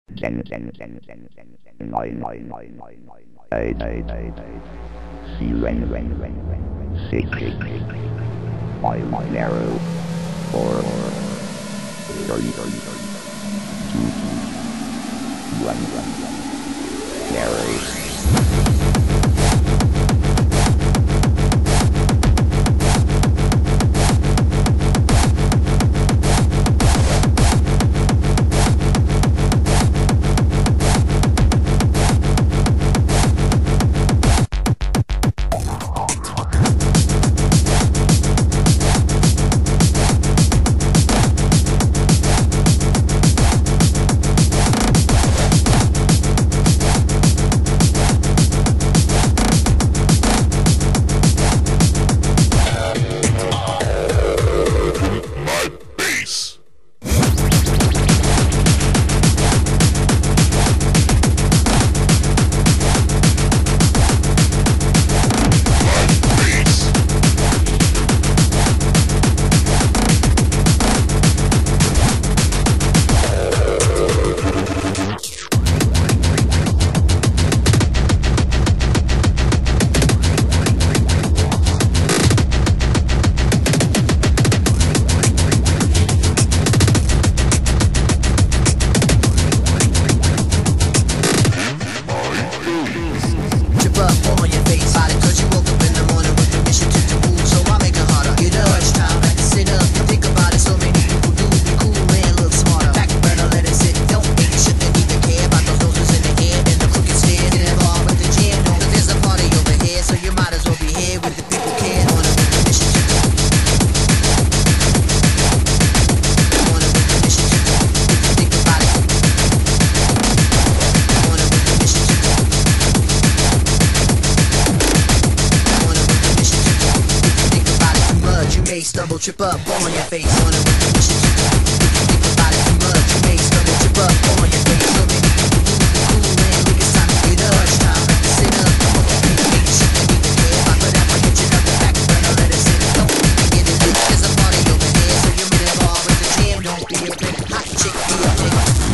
See six, five, narrow, four, 30, 2, 1, narrow. Stumble, trip up, fall on your face. On a mission to think about it too much. You may stumble, trip up, fall on your face. So many people lose the cool man. Look, it's time to get up. It's time to sit up. Come on, ain't shit that need to care about. But after hit you up the back burner, let it sit. Don't even get it lit. There's a party over here, so you're in involved with the jam. Don't be a big hot chick, be a chick.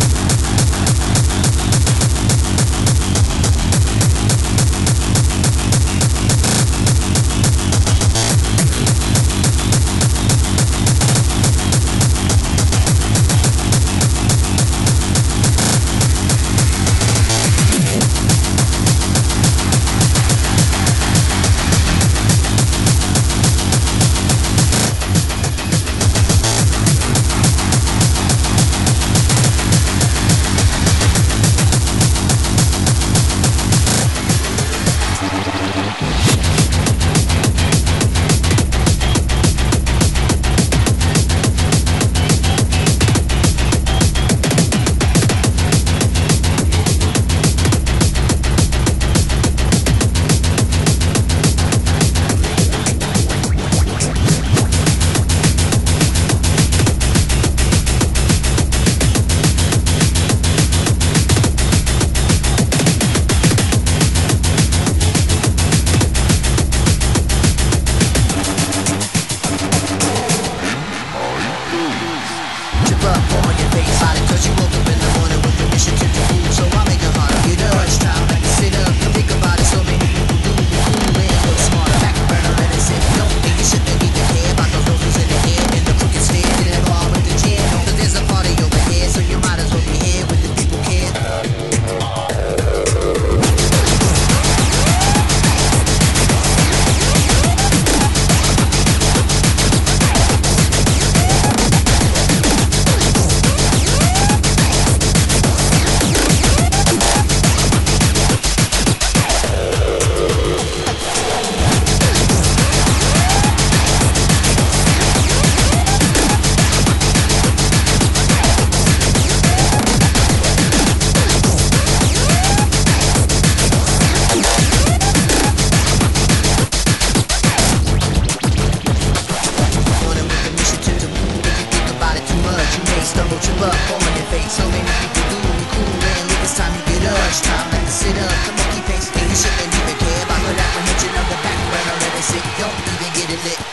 Sit up, the monkey face, ain't shit that even care about. But apprehension of the back burner, let it sit. Don't even get it lit.